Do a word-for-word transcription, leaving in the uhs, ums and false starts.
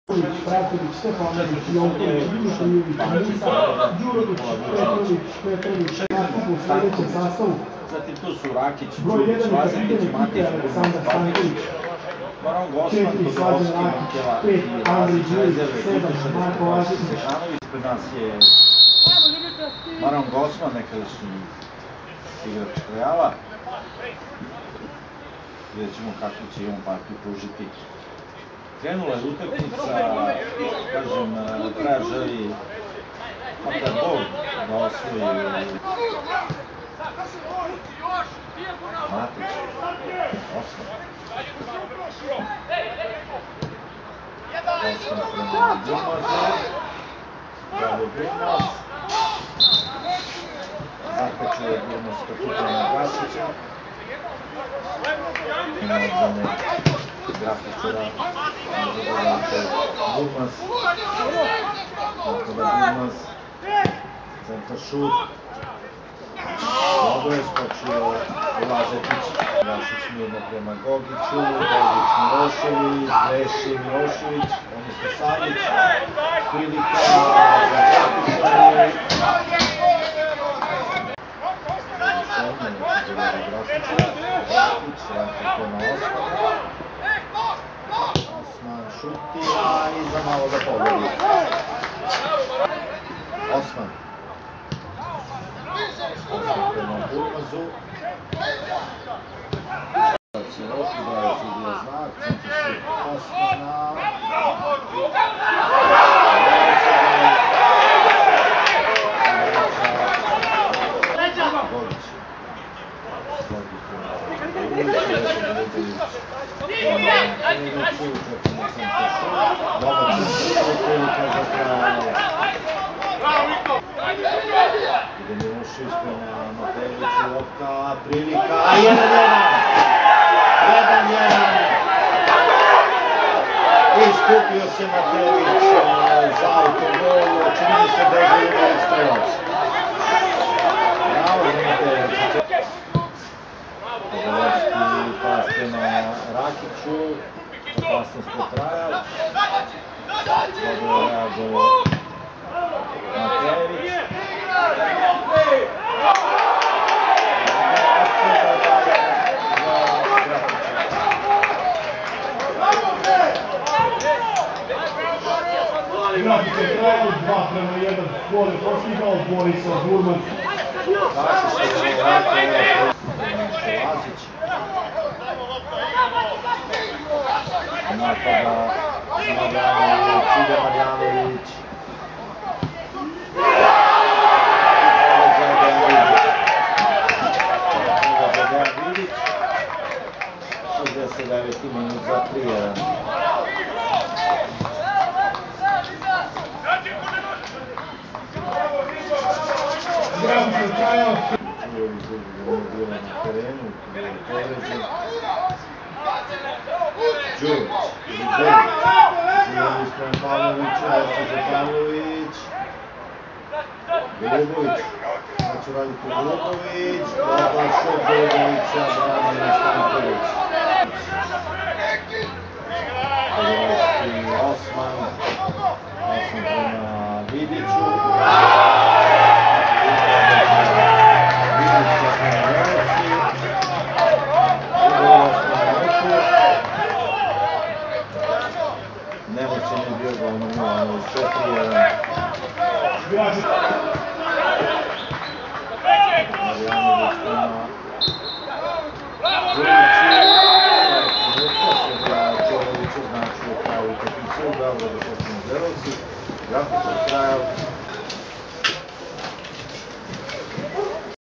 Pratović, Stefanović, Jonković, Dimitrijević, Musa, Đurović, Petrović, Petrović, nastup u sljedećem sastavu. Zatim tu su Rakić, broj jedan je kapiten Matić, ekipe Aleksandar Stanković, četiri Slađan Rakić, pet Andrej Đurić, sedam Marko Lažić. Ispred nas je Maron Gosman, nekadašnji igrač Reala. Vidjet ćemo kako će i on partiju pružiti. Krenula je utakmica, kažem, kraja želi Fatar Bog da osvoji Matić, osam. Osam prema Durmazu, Bravo Durmaz, zakačuje Durmaz kapitana Gasića. Ima odbrane grafičara, Durmaz, tako da Durmaz, centar šut, dobro je skočio Lazetić, Vašić mirno prema Gogiću, Gogić Milošević, Greši Milošević, odnosno Savić, prilika za grafičari, Grafić, Rakić prema Osmanu, Osman šutira i za malo da pogodi. Osman. Osman prema Durmazu. Ciroki daje sudija znak, centar šut Osmana. Gogić. Slogi prema Durmazu. Dobar centar prilika za kraj. Ide Milošević prema Matejeviću, lopta, prilika, jedan jedan! jedan jedan! Iskupio se Matejević za autogol, čini mi se da je Golubović strelac. Bravo za Matejevića. Pogovorski pas prema Rakiću, opasnost potraja. Dobro je reagovao Matejević. Grafić je kraju, dva prema jedan, vode postigao, Borisov Durmaz. Vašić je vratio, Lazić. Napada Marjanović, ide Marjanović. šezdeset deveti minut za tri jedan. Grafić je kraju. Čujevi Đurić je bio na terenu, bio je povređen. Đurić, ili Đurić. Đurić prema Pavloviću, Ostiže Pavlović. Golubović. Sad će raditi Golubović. Dobar šut Golubovića, brani Stanković. Pogovorski Osman. Osman prema Vidiću. Vidić prema Veroci. Ugovor Osman na ruku. Nemoćan je bio gol na Milanović, četiri jedan. Marjanović prema Đuriću. Trenutka se da Čolović označio pravu utakmicu, dobro da počne Zerovci. Grafić od kraja